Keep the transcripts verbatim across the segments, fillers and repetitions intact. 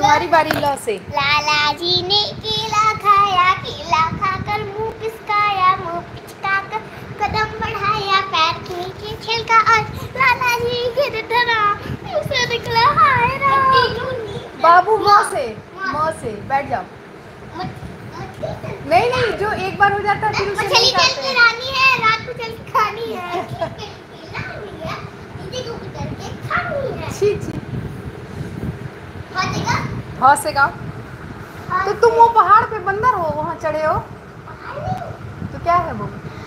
तुम्हारी बारी ल से। लाला जी ने केला खाया, केला खाकर मुंह पिचकाया, मुंह पिचकाकर कदम बढ़ाया, पैर के नीचे छिलका और लाला जी गिर धरा, उसे निकला हाय राम। बाबू म से, म से बैठ जाओ। नहीं नहीं, जो एक बार हो जाता है फिर उसे नहीं खाते हैं। रानी है, रात को चल के खानी है। छी छी। हाँ से गाओ। तो तुम वो पहाड़ पे बंदर हो, वहाँ चढ़े हो तो क्या है वो?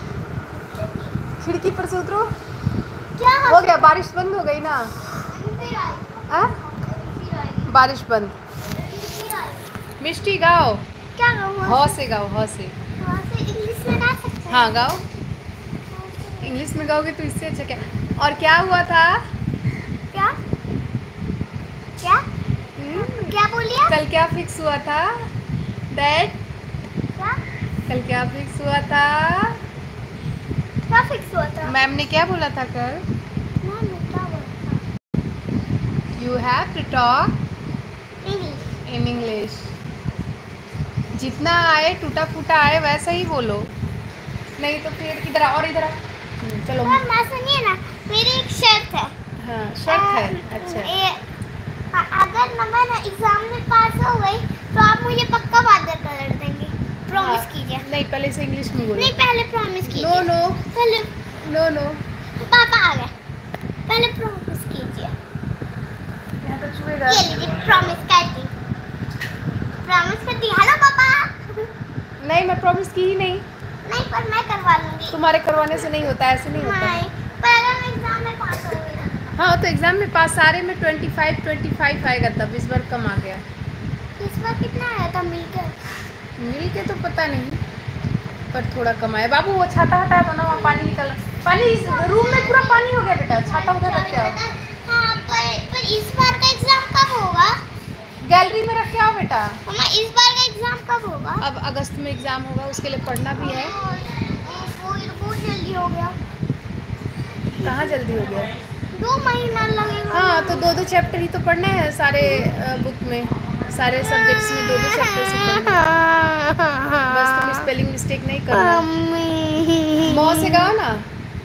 खिड़की पर से उतरो। क्या हो गया? बारिश बंद हो गई ना? आ? बारिश बंद। मिष्टी गाओ। क्या गाऊं? ह से गाओ, ह से। इंग्लिश में गा सकते हैं? हाँ गाओ। इंग्लिश में गाओगे तो इससे अच्छा क्या? और क्या हुआ था? क्या क्या क्या बोलिए? कल क्या फिक्स हुआ था? डैड क्या कल क्या फिक्स हुआ था? क्या फिक्स हुआ था? मैम ने क्या बोला था कल? मैम ने क्या बोला था? You have to talk English. In English. जितना आए, टूटा फूटा आए वैसा ही बोलो, नहीं तो फिर इधर और इधर। चलो मैम ना सुनिए ना, मेरी एक शर्त है। हाँ शर्त है। अच्छा ए, अगर ना मैं ना एग्जाम में पास हो गई तो आप मुझे पक्का वादा कर देंगे? प्रॉमिस हाँ, कीजिए। नहीं पहले से इंग्लिश में बोलो। नहीं पहले प्रॉमिस कीजिए। नो नो पहले नो नो। पापा आ गए, पहले प्रॉमिस कीजिए। यहाँ तो छुएगा। ये लीजिए प्रॉमिस कर दी, प्रॉमिस कर दी। हेलो पापा। नहीं मैं प्रॉमिस की ही नहीं। नहीं पर मैं करवा लूंगी। तुम्हारे करवाने से नहीं होता, ऐसे नहीं होता। नहीं पर अगर मैं एग्जाम में पास हो गई ना। हाँ तो एग्जाम में पास सारे में ट्वेंटी फाइव ट्वेंटी फाइव आएगा, तब इस बार कम आ गया। इस बार कितना आया था मिलकर? मिल के तो पता नहीं, पर थोड़ा कम आया। बाबू वो छाता हटाया था ना, वहाँ पानी निकल, पानी इस रूम में पूरा पानी हो गया बेटा। छाता उधर रख के आओ। हाँ पर, पर इस बार का एग्जाम कब होगा? गैलरी में रख के आओ बेटा। मम्मा इस बार का एग्जाम कब होगा? अब अगस्त में एग्जाम होगा, उसके लिए पढ़ना भी है। बहुत जल्दी हो गया। कहाँ जल्दी हो गया? दो महीना लगेगा। हाँ तो दो दो चैप्टर ही तो पढ़ने हैं सारे बुक में, सारे सब्जेक्ट्स में दो दो चैप्टर से पढ़ना है। बस तुम स्पेलिंग मिस्टेक नहीं करना। मौ से गाओ ना।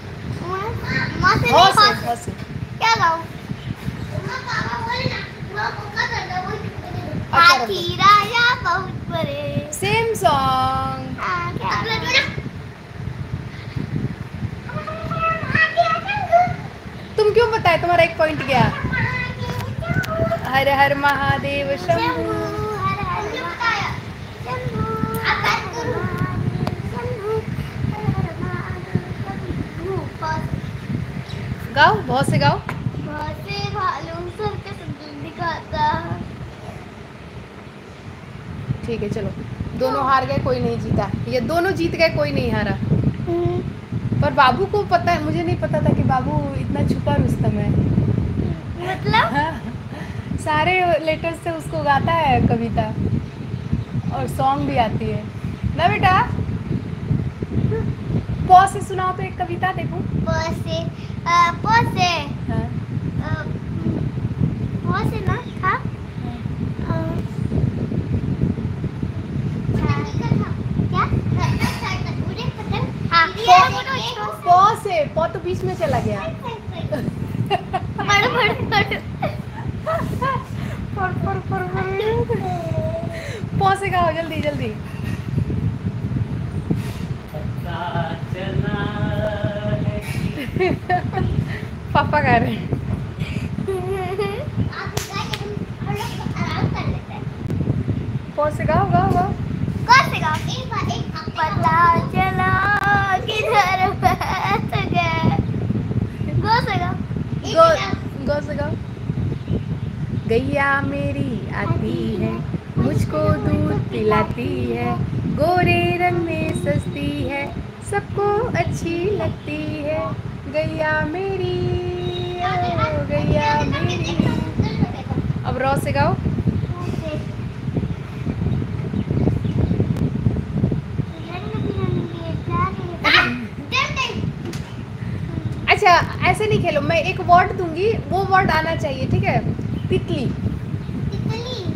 माँ से हो नहीं, से, हो से। क्या गाऊं? हाथी राजा बहुत बड़े। Same song. तुम क्यों बताए? तुम्हारा एक पॉइंट गया। हर हर महादेव शंभू। गाओ, बहुत से गाओ। बहुत से भालू सबके सब दिखाता। ठीक है चलो, दोनों हार गए, कोई नहीं जीता। ये दोनों जीत गए, कोई नहीं हारा। पर बाबू को पता है, मुझे नहीं पता था कि बाबू इतना छुपा रुस्तम है। मतलब हाँ, सारे लेटर्स से उसको गाता है कविता, और सॉन्ग भी आती है ना बेटा। पौ से सुनाओ तो एक कविता देखो। पौ से आ, पौ से हाँ। आ, पौ से ना था। पौ से, पौ तो बीच में चला गया। पढ़ पढ़ पढ़ पढ़ पढ़ पढ़ पढ़। पौ से गाओ जल्दी जल्दी। पापा गा रहे हैं। पौ से गाओ गाओ गाओ। कौन गाओ? एक बार एक पता चला किधर बैठ गए। गो से गाओ। गो गो से गाओ। गैया मेरी आती है, मुझको दूध पिलाती है, गोरे रंग में सजती है, सबको अच्छी लगती है। गैया मेरी, ओ गैया मेरी। अब रौ से गाओ। अच्छा ऐसे नहीं खेलो, मैं एक वर्ड दूंगी, वो वर्ड आना चाहिए, ठीक है? तितली।